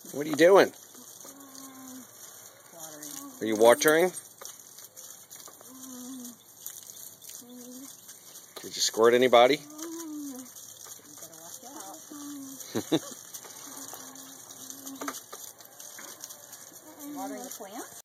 What are you doing? Watering. Are you watering? Did you squirt anybody? You better watch out. Watering the plant?